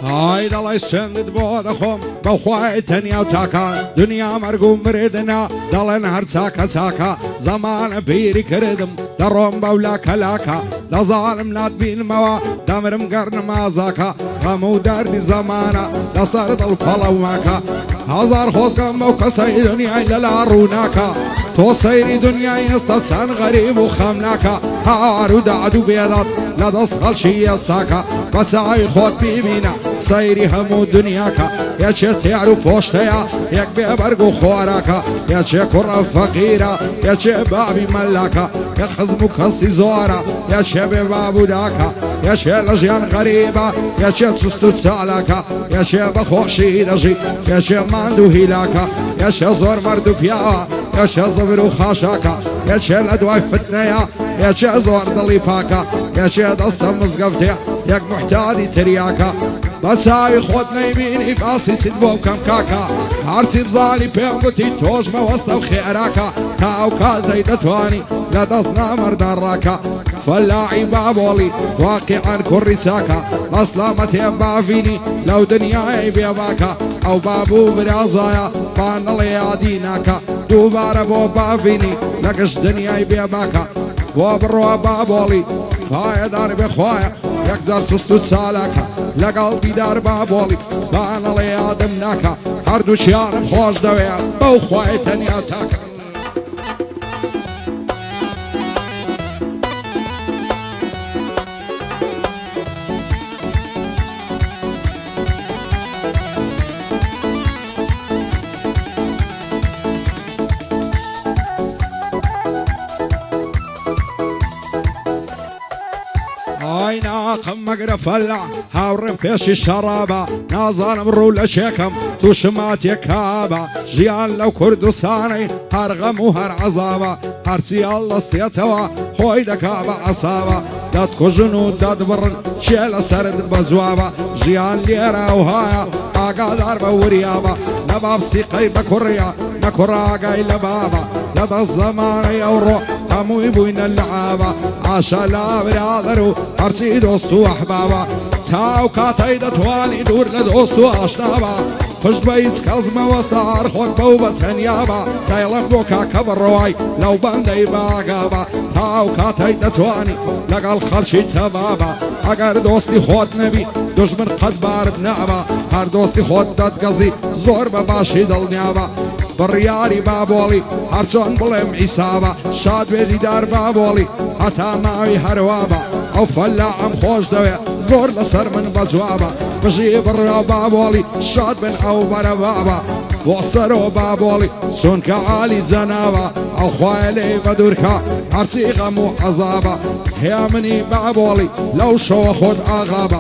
هاي دڵی سندت بۆ دەخۆم بەخوای تەنیا و تاکە دنیا مەرگ و مردنە دەڵێن هەر چاکە چاکە زەمانە پیری کردم دەڕۆم بەولا کەلاکە دەزانم ناتبینمەوە دەمرم گەڕنم ئازاکە غەم و دەردی زەمانە لەسەر دڵ پەڵەوماکە هەزار خۆزگەم بەو کەسەی دنیای لەلا ڕووناکە تۆ سەیری دنیای ئێستا چەند غەریب و خەمناکە هەوار و دەعد و بێداد لە دەست خەڵکی ئێستاکە بە چاوی خۆت بیبینە سەیری هەموو دنیاکە یەکێ تێر و پۆشتەیە یەک بێبەرگ و خۆراکە یەکێ کوڕە فەقیرە یەکێ بابی مەلاکە یەک خزم و کەسی زۆرە یەکێ بێ بابوداکە یەکێ لە ژیان غەریبە یەکێ چست و چالاکە یەکێ بەخۆشی دەژی یەکێ ماند و هیلاکە یەکێ زۆر مەرد و پیاوە یەکێ زەبر و خاشاکە یەکێ لە دوای فتنەیە یەکێ زۆر دڵی پاکە یەکێ دەستە مزگەفتێ یەک محتاجی تریاکە بە چاوی خۆت نەیبینی باسی چیت بۆ بکەم کاکە هەرچی بزانی پێم گوتی تۆش مەوەستە و خێراکە تا ئەو کاتەی دەتوانی لە دەست نامەردان ڕاکە فەلاعی بابۆڵی واقعان کوڕی چاکە بەسلامەتێ بافینی لەو دنیای بێباکە ئەو بابوو برازایە بانەڵێ یادی ناکە دووبارە بۆ بافینی لە گشت دنیای بێباکە بۆ بڕۆ بابۆڵی پایەدار بێخوایە یەکجار سست و چالاکە لەگەڵ دیدار بابۆڵی بانەڵێ یادم ناکە هەردووشیانم خۆش دەوێ بەو خوای تەنیا تاکە ئای ناقم مەگرە فەلع هاوڕێم پێشی شەڕابە نازانم ڕوو لە چێکم تووشما تێکابە ژیان لەو کوردستانەی هەر غەم و هەر عەزابە هەرچی هەڵدەستێتەوە خۆی دەکا بە عەسابە دەتکوژن و دەدبڕن چێ لەسەرت بە جوابە ژیان لێرە و هایە ئاگادار بە وریابە لە بابسیقەی بە کوڕیە نە کوڕاگای لە بابە لەدەست زەمانەی ئەوڕۆ هەمووی بووینە لەعابە عاشە لا برادەر و هەرچی دۆست و ئەحبابە تاو کاتەی دەتوانی دوور لە دۆست و ئاشنابە پشت بە هیچ کەس مەوەستە هەر خۆت بەو بە تەنیابە دەیڵم بۆ کاکە بڕۆی لەو بەندەی باگابە تاو کاتەی دەتوانی لەگەڵ خەڵکی تەبابە ئەگەر دۆستی خۆت نەبی دژمن قەت بارت نابە هەر دۆستی خۆت دەتگەزی زۆر بە باشی دڵنیابە بڕیاری بابۆڵی هەرچۆن بڵێم ئیسابە شاد بێ دیدار بابۆڵی هەتا ماوی هەروابە ئەو فەلاعم خۆش دەوێ زۆر لەسەر من بە جوابە بژی بڕا بابۆڵی شاد بن ئەو بەرە بابە بۆ سەرۆ بابۆڵی چونکە عالی جەنابە ئەو خوایە لێی بە دوورکە هەرچی غەم و عەزابە هەیە منی بابۆڵی لەو شەوە خۆت ئاغابە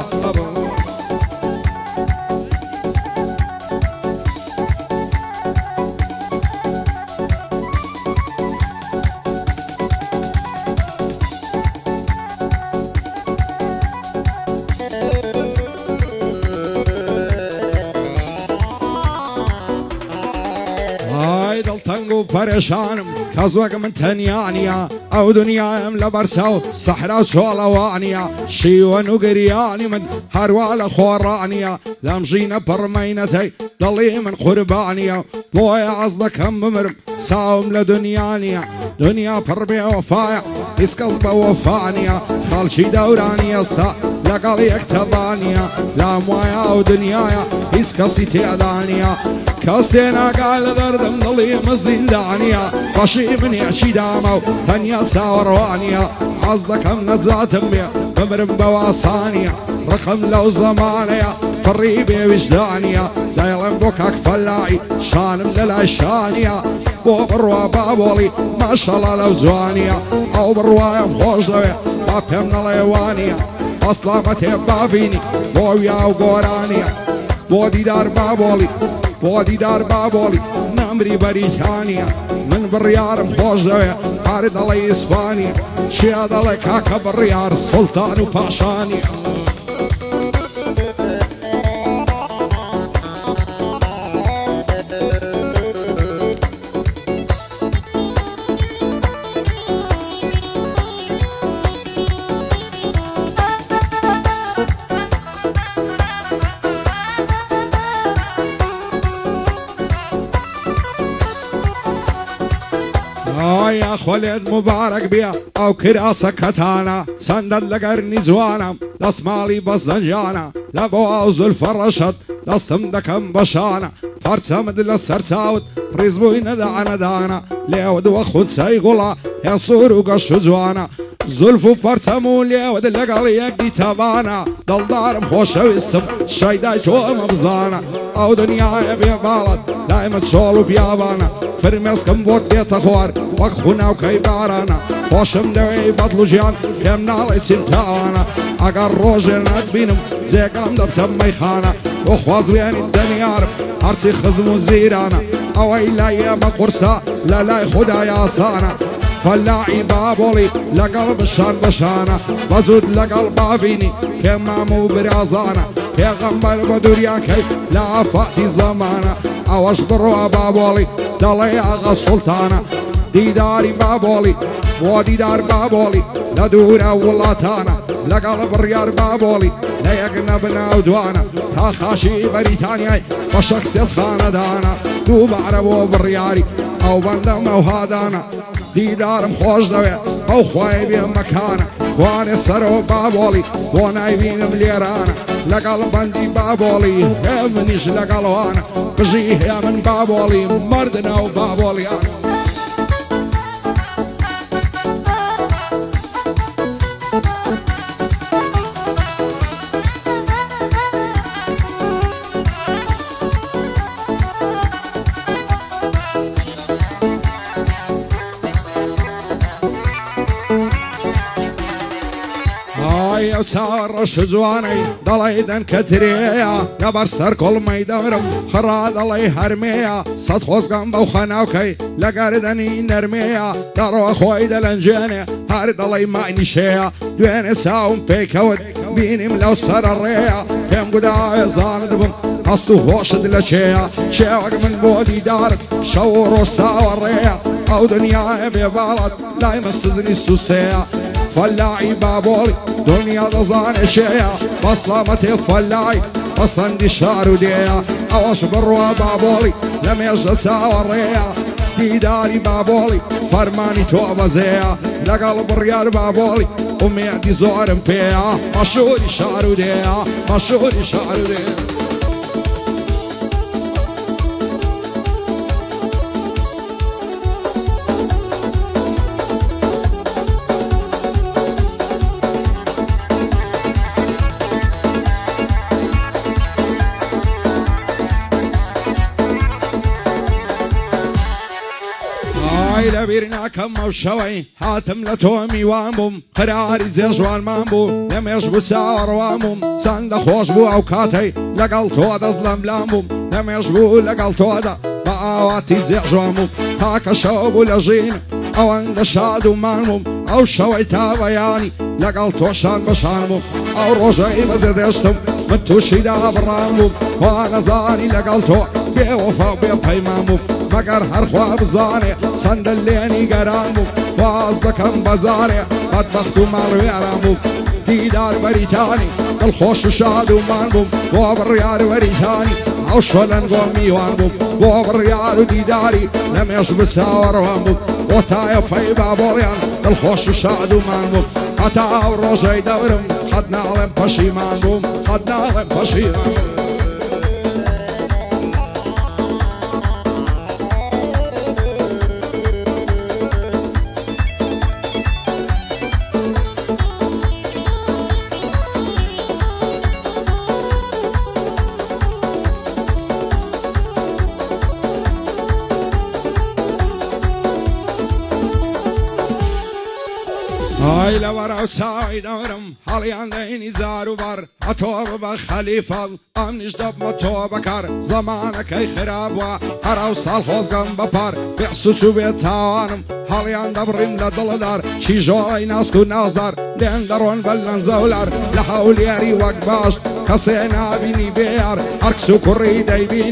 دڵتەنگ و پەرێشانم کەس وەک من تەنیانە ئەو دنیایم لە بەرسە و سەحرا و چۆڵەوانە شیوەن و گریانی من هەروە لە خۆڕانە لەم ژینە پڕمەینەتەی دڵی من قوربانە بۆیە عەز دەکەم بمرم چاوم لە دنیانە دنیا پڕ بێ وەفایە هیچ کەس بە وەفانە خەڵکی دەورانی ئێستا لەگەڵ یەکتەبانە لام وایە ئەو دنیاە هیچ کەسی تێدانە کەس تێناگا لە دەردم دڵی مەزیندانە بەشی منێکی دامە و تەنیا چاوەڕوانە حەز دەکەم نەجاتم بێ بمرم بەواسانە ڕقم لەو زەمانەیە پڕی بێویژدانە دەیڵم بۆ کاک فەلاعی شانم لە لای شانە بۆ بڕوا بابۆڵی ماشەڵا لەو جوانە ئەو بڕوایم خۆش دەوێ با پێم نەڵێوانە ئەسلامەتێ بافینی بۆ ویا و گۆرانە بۆ دیدار بابۆڵی بۆ دیدار بابۆڵی نامری بەریکانە من بڕیارم خۆش دەوێ هەر دەڵێ ئیسپانە چیا دەڵێ کاکە بڕیار سوڵتان و پاشانە خولد مبارك بيا او كراسة كتانا سندل لقرني زوانا دسمالي بزنجانا لبو زلف الرشد دستم دكم بشانا فرسم دل سرساوت رزبوين دعنا دانا ليود وخد سيقولا يصور وقش زوانا زلفو فرسمو ليود لقل يقدي تبانا دل دارم خوش ويستم شايداي تو مبزانا او دنيا يبي بالد دايما تشولو بيابانا فرمسكم بوت يتخوار وقخونا وكيبارانا خوشم دوي بطلو جيان كم نالي سلتانا اگر روجر ندبينم زيقام دبتم ميخانا وخواز بياني الدنيارب هرسي خزمو زيرانا اوي لا ياما قرصا لا لا خدا يا صانا فلاعي بابولي لقلب الشان بشانا بزود لقلب بافيني كما مو برازانا يا غنبر بدوريا كي لا فاتي زمانا اوش بروا بابولي دالي اغا سلطانا ديداري بابولي وديدار بابولي لدورا ولاتانا لقلب الريار بابولي لا يقنبنا ودوانا تا خاشي بريتانيا وشخصية خاندانا دوب عربو بالرياري او بندم او هادانا ديدارم خوش دوي او خواهي بهم مكانا خواني سرو بابولي دوناي بينم ليرانا لقلب بندي بابولي همنيش لقلوانا بجيه من بابولي مردنا وبابولي انا يا وسار شزواني ضليدن كتريا يا برسر كل ما يدمرم خراد الله يهرميا صد خوزقم بوخناوكي لقردني نرميا دارو اخوي دلنجاني هارد الله يمعني شيا دوين ساوم بيكود بيني ملو سر الريا كم قدا زاندبم اصلو خوش دلشيا شيوك من بودي دارك شوروش ساو الريا او دنيا ببالد لا يمسزني السوسيا فلاعي بابولي دنيا دزان شيا بصلامتي فلاعي بصندي شعر وديا اوش بروا بابولي لم يجد ساوريا ديداري بابولي فرماني توبة زيا لقلب الريال بابولي امي عندي زورم فيها مشهوري شعر وديا مشهوري شعر وديا لبيرنا كم وشوي حاتم لتومي وامبوم قراري زي جوان مامبو لم يجبو ساور وامبوم سند خوش بو اوكاتي لقل تودا ظلم لامبوم لم يجبو لقل تودا باواتي زي جوامبوم تاك شوبو لجين او عند شادو مانبوم او شوي تابياني لقل توشان بشانبوم او روجي بزدشتم متوشي دا برامبوم وانا زاني لقل تو بيوفا بيبايمامبوم مگر هر خواب زاني صندليني قرامو واصدكم بزاري بدبختو مالوي ارامو ديدار بريتاني الخوش وشادو مانبو وبالريار بريتاني او شولن قومي وانبو وبالريار ديداري لم يشب ساور وانبو وتايا في بابوليان الخوش وشادو مانبو حتى الرجي دورم خدنا لهم بشيمان بوم خدنا لهم بشيمان هاي لورا وساوي دورم حالي عندي زارو بر اتوب بخليفة امنش دب متوب بكر زمانك اي خراب و هراو سال خوزقم بپر بحسوسو بيتاوانم حالي عند بريم لدلدار شي جوي ناسكو نازدار لين درون بلن زولار لحول ياري وقباش كسينا بيني بيار اركسو كوري دايبيني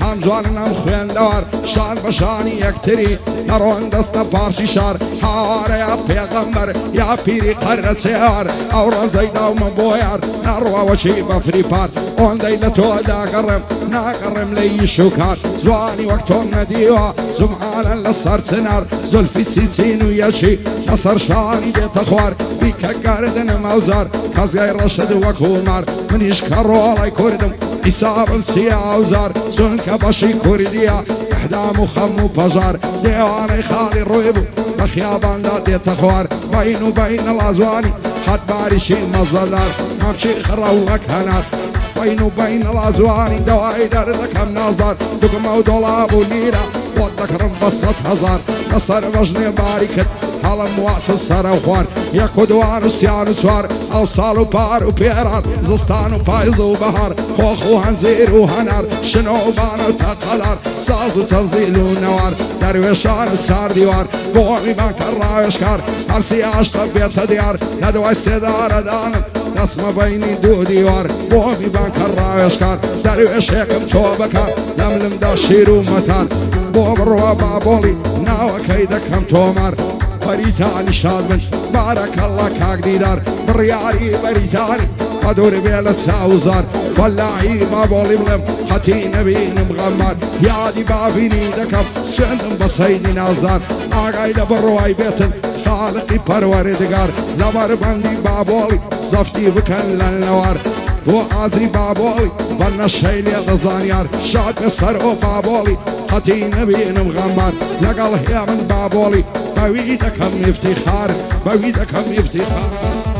هەمجوان نام خوێندەوار شان بەشانی یەکتری نەڕۆن دەستە پارچی شار هاوارە یا پێغەمبەر یا پیری قەرە چێوار ئەو ڕەنجەی داومە بۆ یار نەڕواوەچی بەفری پار ئۆندەی لە تۆ داگەڕم ناگەڕم لە ئیش و کار جوانی وەک تۆم نەدیوە زومعانە لەسەر چنار زولفی چیچین و یەشی لەسەر شانی دێتە خوار بیکە گاردنم ئەوزار کەزگای ڕەشد وەکو مار منیش کە ڕۆڵای کوردم حسابم چیە ئەوزار چونکە بەشی کوردیە ئەحدام و خەم و پەژار دێوانەی خاڵی ڕووی بوو بە خیاباندا دێتە خوار بەین و بەینە لازوانی خەت باریشی مەزەدار مەمچی خڕە و وەک هەنار بەین و بەینە لازوانی دەوای دەردەکەم نازدار دوگمە و دۆڵاب و لیرە بۆ دەکڕم بە 100,000 لەسەر بەژنێ باری کرد هەڵم واسە سەرە و خوار یەک و دوان و سیان و چوار ئەو ساڵ و پار و پێران زستان و پایز و بەهار خۆخ و هەنجیر و هەنار شنۆ و بانە و تەقەلار ساز و تەنزیل و نەوار دەروێشان و سار دیوار بۆمی بانکە ڕاوێشکار هەرسی عاشقە بێتە دیار لە دوای سێدارەدانم دەسمە بەینی دوو دیوار بۆمی بانکە ڕاوێشکار دەروێشێکم تۆ بکار لەملمدا شیر و مەتان بۆ بڕوە بابۆڵی ناوەکەی دەکەم تۆمار بەریتانی شاد من بارەکەڵڵا کاک دیدار بڕیاری بەریتانی بەدوور بێ لە چاوزار فەلاحی بابۆڵی بڵێم خەتی نەبینم غەمار یادی بابینی دەکەم سوێندم بە سەیدی نازدار ئاگای لە بڕوای بێتن خالقی پەروەردگار لەبەربەندی بابۆڵی زەفتی بکەن لە نەوار بۆ ئازی بابۆڵی بە نەشەی لێ دەزانیار شاد بەسەر ئۆ بابۆڵی خەتی نەبینم غەمار لەگەڵ هێمن بابۆڵی بەوی دەکەم افتیخار بەوی دەکەم افتیخار